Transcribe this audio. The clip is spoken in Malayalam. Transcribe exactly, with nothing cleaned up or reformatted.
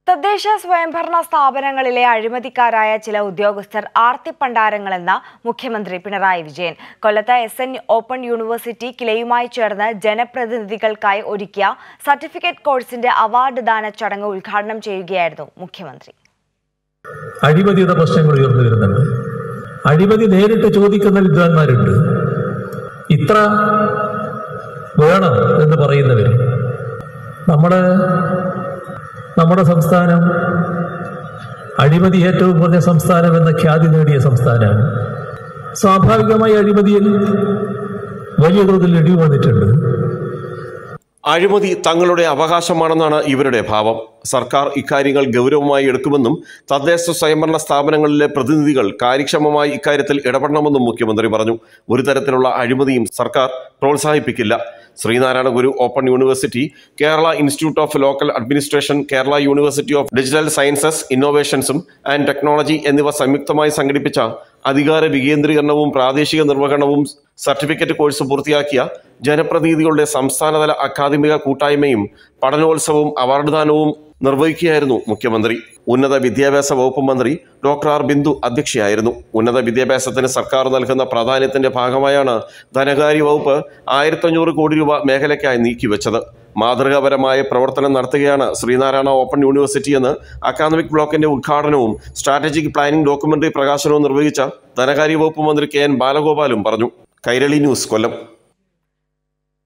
തദ്ദേശ സ്വയംഭരണ സ്ഥാപനങ്ങളിലെ അഴിമതിക്കാരായ ചില ഉദ്യോഗസ്ഥർ ആർത്തിപ്പണ്ടാരങ്ങളെന്ന മുഖ്യമന്ത്രി പിണറായി വിജയൻ. കൊല്ലത്ത് എസ് എൻ ഓപ്പൺ യൂണിവേഴ്സിറ്റി കിലയുമായി ചേർന്ന് ജനപ്രതിനിധികൾക്കായി ഒരുക്കിയ സർട്ടിഫിക്കറ്റ് കോഴ്സിന്റെ അവാർഡ് ദാന ചടങ്ങ് ഉദ്ഘാടനം ചെയ്യുകയായിരുന്നു മുഖ്യമന്ത്രി. അഴിമതിയുടെ പ്രശ്നങ്ങൾ ഉയർന്നു വരുന്നുണ്ട്. അഴിമതി നേരിട്ട് ചോദിക്കുന്ന വിദ്വാൻമാരുണ്ട്. ഇത്ര വേണം എന്ന് പറയുന്നവർ. നമ്മുടെ നമ്മുടെ സംസ്ഥാനം അഴിമതി ഏറ്റവും കുറഞ്ഞ സംസ്ഥാനം എന്ന ഖ്യാതി നേടിയ സംസ്ഥാനമാണ്. സ്വാഭാവികമായി അഴിമതിയിൽ വലിയ തോതിൽ ഇടിവ് വന്നിട്ടുണ്ട്. അഴിമതി തങ്ങളുടെ അവകാശമാണെന്നാണ് ഇവരുടെ ഭാവം. സർക്കാർ ഇക്കാര്യങ്ങൾ ഗൗരവമായി എടുക്കുമെന്നും തദ്ദേശ സ്വയംഭരണ സ്ഥാപനങ്ങളിലെ പ്രതിനിധികൾ കാര്യക്ഷമമായി ഇക്കാര്യത്തിൽ ഇടപെടണമെന്നും മുഖ്യമന്ത്രി പറഞ്ഞു. ഒരു തരത്തിലുള്ള അഴിമതിയും സർക്കാർ പ്രോത്സാഹിപ്പിക്കില്ല. Sreenarayana Guru open university, Kerala institute of local administration, Kerala university of digital sciences, ഇന്നോവേഷൻസും ആൻഡ് ടെക്നോളജി എന്നിവ സംയുക്തമായി സംഘടിപ്പിച്ച അധികാര വികേന്ദ്രീകരണവും പ്രാദേശിക നിർവഹണവും സർട്ടിഫിക്കറ്റ് കോഴ്സ് പൂർത്തിയാക്കിയ ജനപ്രതിനിധികളുടെ സംസ്ഥാനതല അക്കാദമിക കൂട്ടായ്മയും പഠനോത്സവവും അവാർഡ് ദാനവും നിർവഹിക്കുകയായിരുന്നു മുഖ്യമന്ത്രി. ഉന്നത വിദ്യാഭ്യാസ വകുപ്പ് മന്ത്രി ഡോക്ടർ ആർ ബിന്ദു അധ്യക്ഷയായിരുന്നു. ഉന്നത വിദ്യാഭ്യാസത്തിന് സർക്കാർ നൽകുന്ന പ്രാധാന്യത്തിന്റെ ഭാഗമായാണ് ധനകാര്യ വകുപ്പ് ആയിരത്തഞ്ഞൂറ് കോടി രൂപ മേഖലയ്ക്കായി നീക്കിവെച്ചത്. മാതൃകാപരമായ പ്രവർത്തനം നടത്തുകയാണ് ശ്രീനാരായണ ഓപ്പൺ യൂണിവേഴ്സിറ്റി എന്ന് അക്കാദമിക് ബ്ലോക്കിന്റെ ഉദ്ഘാടനവും സ്ട്രാറ്റജിക് പ്ലാനിംഗ് ഡോക്യുമെന്ററി പ്രകാശനവും നിർവഹിച്ച ധനകാര്യ വകുപ്പ് മന്ത്രി കെ എൻ ബാലഗോപാലും പറഞ്ഞു. കൈരളി ന്യൂസ്, കൊല്ലം.